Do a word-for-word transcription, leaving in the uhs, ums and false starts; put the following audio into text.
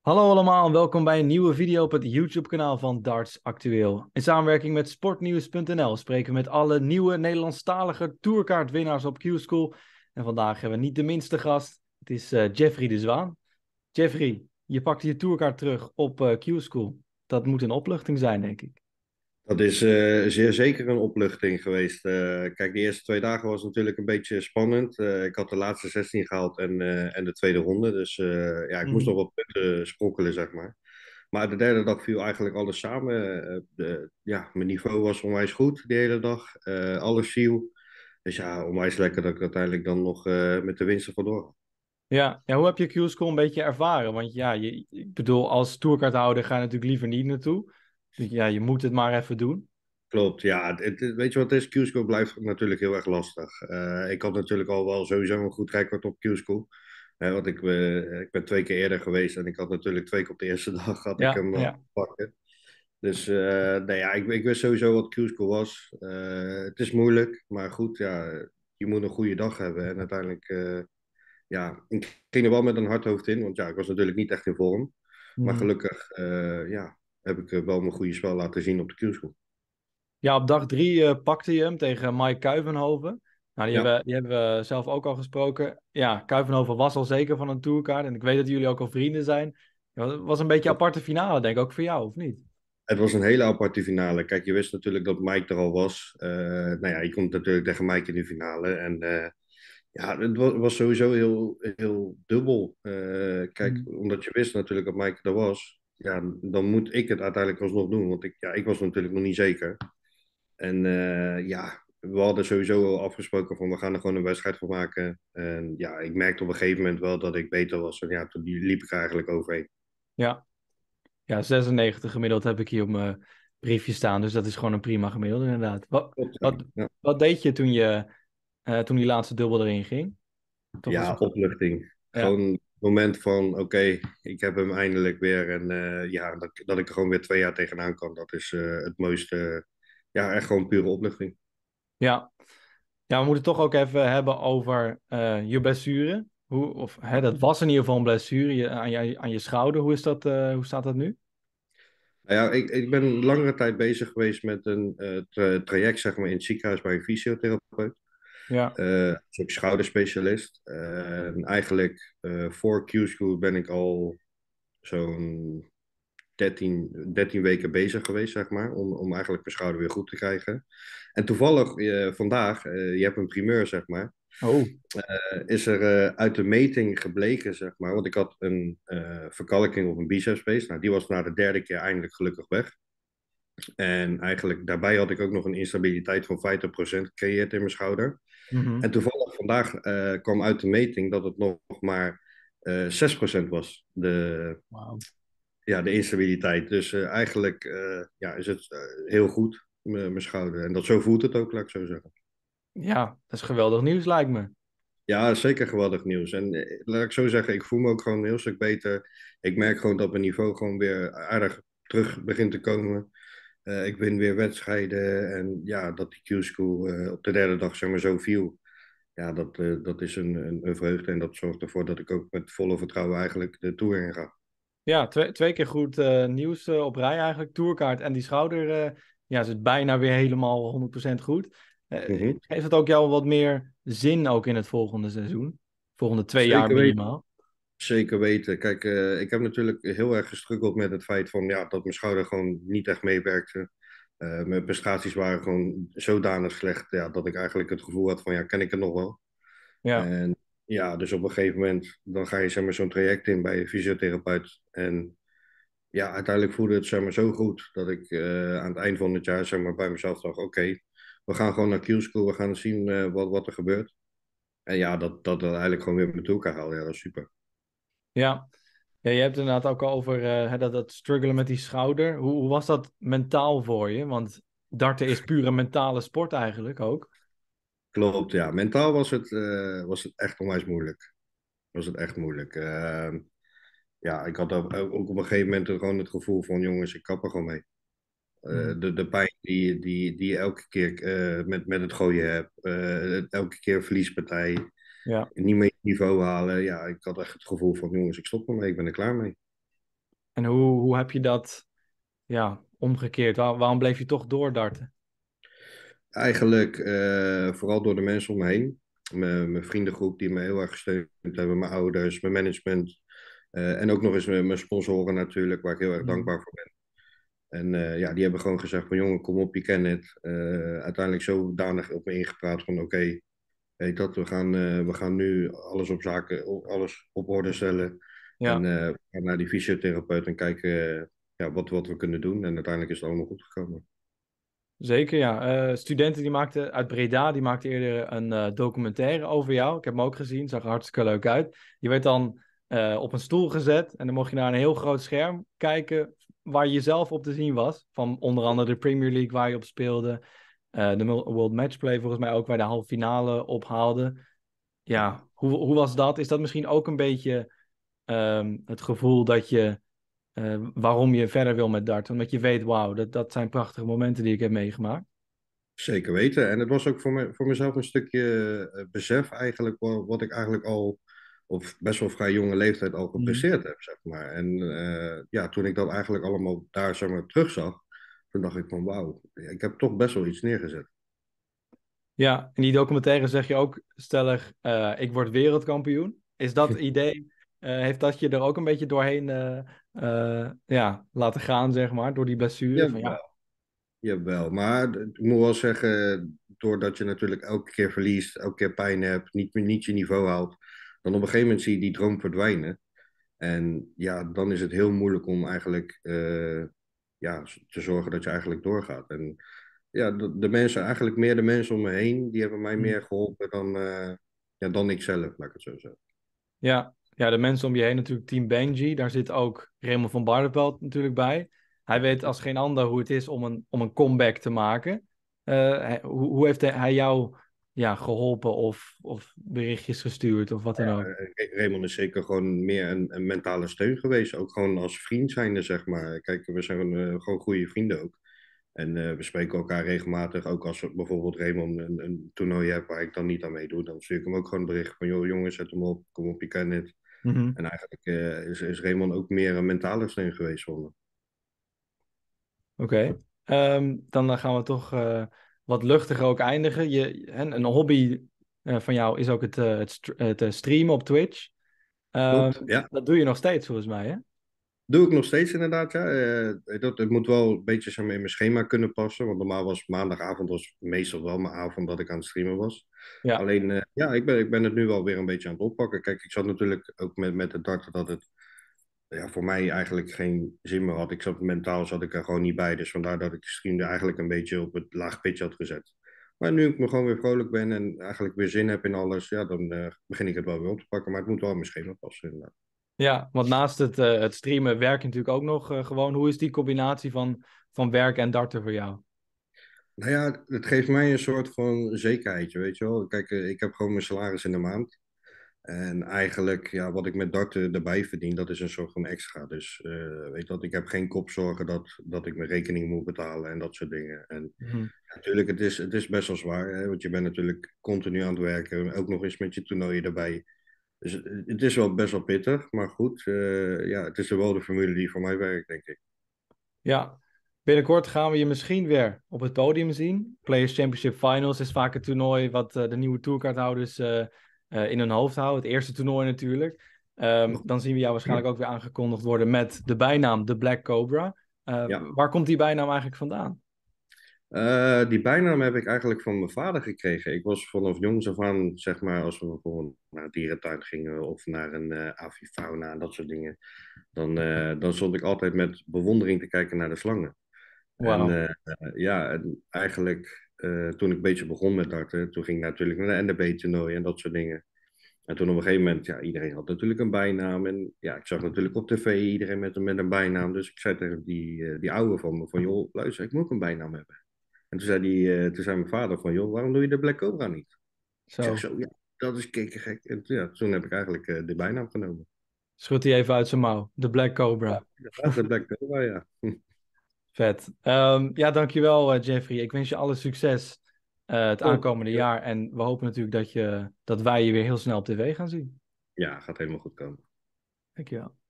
Hallo allemaal en welkom bij een nieuwe video op het YouTube-kanaal van Darts Actueel. In samenwerking met sportnieuws punt n l spreken we met alle nieuwe Nederlandstalige tourkaartwinnaars op Q-School. En vandaag hebben we niet de minste gast, het is eh, Jeffrey de Zwaan. Jeffrey, je pakte je tourkaart terug op eh, Q-School. Dat moet een opluchting zijn, denk ik. Dat is eh, zeer zeker een opluchting geweest. Eh, kijk, de eerste twee dagen was natuurlijk een beetje spannend. Eh, ik had de laatste zestien gehaald en, eh, en de tweede ronde. Dus eh, ja, ik moest nog Mhm. wat punten sprokkelen, zeg maar. Maar de derde dag viel eigenlijk alles samen. Eh, de, ja, mijn niveau was onwijs goed die hele dag. Eh, alles viel. Dus ja, onwijs lekker dat ik uiteindelijk dan nog eh, met de winst ervan door. Ja, ja, hoe heb je Q-School een beetje ervaren? Want ja, je, ik bedoel, als tourkaarthouder ga je natuurlijk liever niet naartoe. Dus ja, je moet het maar even doen. Klopt, ja. Het, het- weet je wat het is? Q-School blijft natuurlijk heel erg lastig. Eh, ik had natuurlijk al wel sowieso een goed record op Q-School. Eh, want ik, eh, ik ben twee keer eerder geweest en ik had natuurlijk twee keer op de eerste dag had ik Ja, hem uh, ja. pakken. Dus uh, nou ja, ik, ik wist sowieso wat Q-School was. Uh, het is moeilijk, maar goed, ja, je moet een goede dag hebben. En uiteindelijk, uh, ja, ik ging er wel met een hard hoofd in, want ja, ik was natuurlijk niet echt in vorm. Maar Mhm. gelukkig, uh, ja, heb ik wel mijn goede spel laten zien op de Q-School. Ja, op dag drie eh, pakte je hem tegen Mike Kuivenhoven. Nou, die Ja. hebben, die hebben we zelf ook al gesproken. Ja, Kuivenhoven was al zeker van een tourkaart. En ik weet dat jullie ook al vrienden zijn. Ja, het was een beetje een aparte finale, denk ik, ook voor jou, of niet? Het was een hele aparte finale. Kijk, je wist natuurlijk dat Mike er al was. Uh, nou ja, je komt natuurlijk tegen Mike in de finale. En uh, ja, het was, was sowieso heel, heel dubbel. Uh, kijk, Mhm. omdat je wist natuurlijk dat Mike er was. Ja, dan moet ik het uiteindelijk alsnog doen. Want ik, ja, ik was natuurlijk nog niet zeker. En uh, ja, we hadden sowieso al afgesproken van we gaan er gewoon een wedstrijd van maken. En ja, ik merkte op een gegeven moment wel dat ik beter was. En ja, toen liep ik er eigenlijk overheen. Ja. Ja, zesennegentig gemiddeld heb ik hier op mijn briefje staan. Dus dat is gewoon een prima gemiddelde, inderdaad. Wat, Klopt, ja. wat, Ja. wat deed je toen je eh, toen die laatste dubbel erin ging? Toch was Ja, het... opluchting. Ja. Gewoon het moment van, oké, ik heb hem eindelijk weer. En eh, ja, dat, dat ik er gewoon weer twee jaar tegenaan kan, dat is eh, het mooiste. Ja, echt gewoon pure opluchting. Ja. Ja, we moeten het toch ook even hebben over eh, je blessure. Hoe, of, hè, dat was in ieder geval een blessure je, aan, je, aan je schouder. Hoe is dat, eh, hoe staat dat nu? Nou ja, ik, ik ben langere tijd bezig geweest met een eh, tra- traject, zeg maar, in het ziekenhuis bij een fysiotherapeut. Ja. Uh, is ook schouderspecialist. Eh, en eigenlijk eh, voor Q-School ben ik al zo'n dertien, dertien weken bezig geweest, zeg maar, om, om eigenlijk mijn schouder weer goed te krijgen. En toevallig eh, vandaag, eh, je hebt een primeur, zeg maar, Oh. eh, is er eh, uit de meting gebleken, zeg maar, want ik had een eh, verkalking op een bicepspees. Nou, die was na de derde keer eindelijk gelukkig weg. En eigenlijk daarbij had ik ook nog een instabiliteit van vijftig procent gecreëerd in mijn schouder. Mhm. En toevallig vandaag eh, kwam uit de meting dat het nog maar eh zes procent was, de, Wauw. ja, de instabiliteit. Dus eh, eigenlijk eh, ja, is het eh, heel goed, mijn mijn schouder. En dat, zo voelt het ook, laat ik zo zeggen. Ja, dat is geweldig nieuws, lijkt me. Ja, zeker geweldig nieuws. En eh, laat ik zo zeggen, ik voel me ook gewoon een heel stuk beter. Ik merk gewoon dat mijn niveau gewoon weer aardig terug begint te komen. Eh, ik win weer wedstrijden. En ja, dat die Q-school eh, op de derde dag zeg maar zo viel. Ja, dat, eh, dat is een, een, een vreugde. En dat zorgt ervoor dat ik ook met volle vertrouwen eigenlijk de Tour in ga. Ja, twee, twee keer goed eh, nieuws eh, op rij eigenlijk. Tourkaart en die schouder eh, ja, zit bijna weer helemaal honderd procent goed. Eh, Mhm. geeft het ook jou wat meer zin ook in het volgende seizoen? Volgende twee jaar Zeker weten. minimaal. Zeker weten. Kijk, eh, ik heb natuurlijk heel erg gestruggeld met het feit van, ja, dat mijn schouder gewoon niet echt meewerkte. Eh, mijn prestaties waren gewoon zodanig slecht, ja, dat ik eigenlijk het gevoel had van, ja, ken ik het nog wel? Ja, En ja, dus op een gegeven moment, dan ga je zeg maar, zo'n traject in bij een fysiotherapeut. En ja, uiteindelijk voelde het zeg maar, zo goed dat ik eh, aan het eind van het jaar zeg maar, bij mezelf dacht, oké, we gaan gewoon naar Q-School, we gaan zien eh, wat, wat er gebeurt. En ja, dat dat, dat eigenlijk gewoon weer met elkaar haalde, ja, dat is super. ja. Ja, je hebt het inderdaad ook al over eh, hè, dat, dat struggelen met die schouder. Hoe, hoe was dat mentaal voor je? Want darten is puur een mentale sport eigenlijk ook. Klopt, ja. Mentaal was het, eh, was het echt onwijs moeilijk. Was het echt moeilijk. Eh, ja, ik had ook, ook op een gegeven moment gewoon het gevoel van, jongens, ik kap er gewoon mee. Mhm. Eh, de, de pijn die, die, die je elke keer eh, met, met het gooien hebt, eh, elke keer verliespartij, Ja. niet meer je niveau halen. Ja, ik had echt het gevoel van, jongens, ik stop ermee, ik ben er klaar mee. En hoe, hoe heb je dat ja, omgekeerd? Waar- waarom bleef je toch doordarten? Eigenlijk eh, vooral door de mensen om me heen. Mijn, mijn vriendengroep die me heel erg gesteund hebben, mijn ouders, mijn management. eh, en ook nog eens mijn, mijn sponsoren natuurlijk, waar ik heel erg Mhm. dankbaar voor ben. En eh, ja, die hebben gewoon gezegd van jongen, kom op, je kent het. Eh, uiteindelijk zodanig op me ingepraat van oké, weet dat, we gaan, eh, we gaan nu alles op zaken, alles op orde stellen. En Ja, eh, we gaan naar die fysiotherapeut en kijken eh, ja, wat, wat we kunnen doen. En uiteindelijk is het allemaal goed gekomen. zeker ja. Eh, studenten die maakten uit Breda, die maakten eerder een eh, documentaire over jou. Ik heb hem ook gezien, zag er hartstikke leuk uit. Je werd dan eh, op een stoel gezet en dan mocht je naar een heel groot scherm kijken waar je zelf op te zien was. Van onder andere de Premier League waar je op speelde. eh, de World Matchplay volgens mij ook, waar de halve finale op haalde. Ja, hoe, hoe was dat? Is dat misschien ook een beetje ehm, het gevoel dat je, eh, waarom je verder wil met darten? Omdat je weet, wauw, dat, dat zijn prachtige momenten die ik heb meegemaakt. Zeker weten. En het was ook voor, me, voor mezelf een stukje eh, besef eigenlijk, wat, wat ik eigenlijk al op best wel vrij jonge leeftijd al Mhm. gepresteerd heb, zeg maar. En eh, ja, toen ik dat eigenlijk allemaal daar, zeg maar, terugzag, toen dacht ik van wauw, ik heb toch best wel iets neergezet. Ja, in die documentaire zeg je ook stellig, eh, ik word wereldkampioen. Is dat idee, eh, heeft dat je er ook een beetje doorheen eh, eh, ja, laten gaan, zeg maar, door die blessure? Van ja. Jawel, jawel. Maar d- ik moet wel zeggen, doordat je natuurlijk elke keer verliest, elke keer pijn hebt, niet, niet je niveau haalt, dan op een gegeven moment zie je die droom verdwijnen. En ja, dan is het heel moeilijk om eigenlijk eh, ja, te zorgen dat je eigenlijk doorgaat. En ja, de, de mensen, eigenlijk meer de mensen om me heen, die hebben mij Hm. meer geholpen dan, eh, ja, dan ik zelf, laat ik het zo zeggen. Ja, ja, de mensen om je heen natuurlijk, Team Benji, daar zit ook Raymond van Barneveld natuurlijk bij. Hij weet als geen ander hoe het is om een, om een comeback te maken. Eh, hij- hoe, hoe heeft hij hij jou ja, geholpen of, of berichtjes gestuurd of wat dan ook? Eh, Raymond is zeker gewoon meer een, een mentale steun geweest, ook gewoon als vriend zijnde, zeg maar. Kijk, we zijn eh, gewoon goede vrienden ook. En eh, we spreken elkaar regelmatig, ook als we bijvoorbeeld Raymond een, een toernooi heeft waar ik dan niet aan meedoe, dan stuur ik hem ook gewoon een bericht van, joh jongens, zet hem op, kom op, je kan het. Mhm. En eigenlijk eh, is, is Raymond ook meer een mentale steun geweest voor me. Oké. Ehm, dan eh, gaan we toch eh, wat luchtiger ook eindigen. Je, en een hobby eh, van jou is ook het, eh, het, st- het eh, streamen op Twitch. Ehm, Klopt, ja. dat doe je nog steeds volgens mij, hè? Doe ik nog steeds inderdaad, ja. Eh, dat, het moet wel een beetje zeg maar, in mijn schema kunnen passen. Want normaal was maandagavond was meestal wel mijn avond dat ik aan het streamen was. Ja. Alleen, eh, ja, ik ben, ik ben het nu wel weer een beetje aan het oppakken. Kijk, ik zat natuurlijk ook met, met het darten dat het ja, voor mij eigenlijk geen zin meer had. Ik zat mentaal zat ik er gewoon niet bij. Dus vandaar dat ik de stream er eigenlijk een beetje op het laag pitch had gezet. Maar nu ik me gewoon weer vrolijk ben en eigenlijk weer zin heb in alles, ja, dan eh, begin ik het wel weer op te pakken. Maar het moet wel in mijn schema passen, inderdaad. Ja, want naast het, eh, het streamen werk je natuurlijk ook nog eh, gewoon. Hoe is die combinatie van, van werk en darten voor jou? Nou ja, het geeft mij een soort van zekerheidje, weet je wel. Kijk, eh, ik heb gewoon mijn salaris in de maand. En eigenlijk, ja, wat ik met darten erbij verdien, dat is een soort van extra. Dus eh, weet je dat, ik heb geen kopzorgen dat, dat ik mijn rekening moet betalen en dat soort dingen. En Mhm. ja, natuurlijk, het is, het is best wel zwaar, hè, want je bent natuurlijk continu aan het werken, ook nog eens met je toernooien erbij. Dus het het is wel best wel pittig, maar goed, eh, ja, het is wel de formule die voor mij werkt, denk ik. Ja, binnenkort gaan we je misschien weer op het podium zien. Players Championship Finals is vaak het toernooi wat eh, de nieuwe tourkaarthouders eh, eh, in hun hoofd houden. Het eerste toernooi natuurlijk. Ehm, dan zien we jou waarschijnlijk ook weer aangekondigd worden met de bijnaam de Black Cobra. Eh, Ja. waar komt die bijnaam eigenlijk vandaan? Eh, die bijnaam heb ik eigenlijk van mijn vader gekregen. Ik was vanaf jongs af aan, zeg maar, als we bijvoorbeeld naar een dierentuin gingen of naar een uh, avifauna en dat soort dingen, dan, eh, dan stond ik altijd met bewondering te kijken naar de slangen. En Wauw. eh, eh, ja, en eigenlijk eh, toen ik een beetje begon met darten, toen ging ik natuurlijk naar de N D B-toernooi en dat soort dingen. En toen op een gegeven moment, ja, iedereen had natuurlijk een bijnaam. En ja, ik zag natuurlijk op tv iedereen met, een- met een bijnaam. Dus ik zei tegen die, eh, die oude van me van, joh, luister, ik moet ook een bijnaam hebben. En toen zei, die, eh, toen zei mijn vader van, joh, waarom doe je de Black Cobra niet? Ik zeg Zo, zo, ja, dat is kikkergek. En toen, ja, toen heb ik eigenlijk eh, de bijnaam genomen. schudt hij even uit zijn mouw. De Black Ja, Cobra. inderdaad, de Black Cobra, ja. Vet. Ehm, ja, dankjewel eh, Jeffrey. Ik wens je alle succes eh, het Top. aankomende jaar. En we hopen natuurlijk dat, je, dat wij je weer heel snel op tv gaan zien. Ja, gaat helemaal goed komen. Dankjewel.